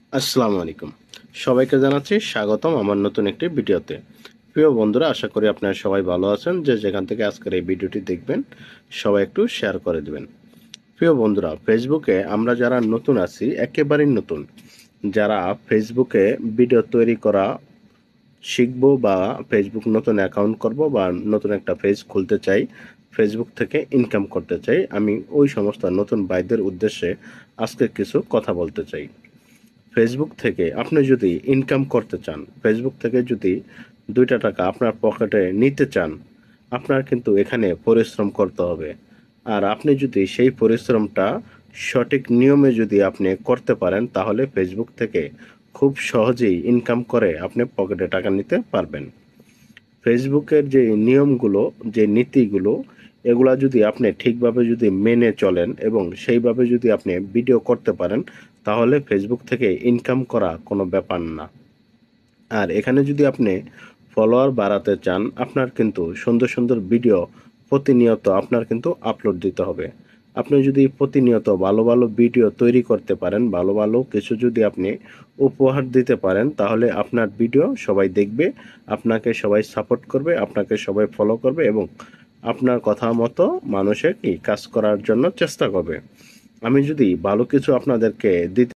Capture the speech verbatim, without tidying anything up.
আসসালামু আলাইকুম। সবাইকে জানাচ্ছি স্বাগতম আমার নতুন একটি ভিডিওতে। প্রিয় বন্ধুরা, আশা করি আপনারা সবাই ভালো আছেন। যে যেখান থেকে আজকের এই ভিডিওটি দেখবেন সবাই একটু শেয়ার করে দিবেন। প্রিয় বন্ধুরা, ফেসবুকে আমরা যারা নতুন আছি, একেবারেই নতুন, যারা ফেসবুকে ভিডিও তৈরি করা শিখবো বা ফেসবুক নতুন অ্যাকাউন্ট করব বা নতুন একটা পেজ খুলতে চাই, ফেসবুক থেকে ইনকাম করতে চাই, আমি ওই সমস্ত নতুন ভাইদের উদ্দেশ্যে আজকে কিছু কথা বলতে চাই। ফেসবুক থেকে আপনি যদি ইনকাম করতে চান, ফেসবুক থেকে যদি দুইটা টাকা আপনার পকেটে নিতে চান, আপনার কিন্তু এখানে পরিশ্রম করতে হবে। আর আপনি যদি সেই পরিশ্রমটা সঠিক নিয়মে যদি আপনি করতে পারেন, তাহলে ফেসবুক থেকে খুব সহজেই ইনকাম করে আপনি পকেটে টাকা নিতে পারবেন। ফেসবুকের যে নিয়মগুলো, যে নীতিগুলো, এগুলা যদি আপনি ঠিকভাবে যদি মেনে চলেন এবং সেইভাবে যদি আপনি ভিডিও করতে পারেন, তাহলে ফেসবুক থেকে ইনকাম করা কোনো ব্যাপার না। আর এখানে যদি আপনি ফলোয়ার বাড়াতে চান, আপনার কিন্তু সুন্দর সুন্দর ভিডিও প্রতিনিয়ত আপনার কিন্তু আপলোড দিতে হবে। আপনি যদি প্রতিনিয়ত ভালো ভালো ভিডিও তৈরি করতে পারেন, ভালো ভালো কিছু যদি আপনি উপহার দিতে পারেন, তাহলে আপনার ভিডিও সবাই দেখবে, আপনাকে সবাই সাপোর্ট করবে, আপনাকে সবাই ফলো করবে এবং আপনার কথা মতো মানুষের কি কাজ করার জন্য চেষ্টা করবে। আমি যদি ভালো কিছু আপনাদেরকে দিতে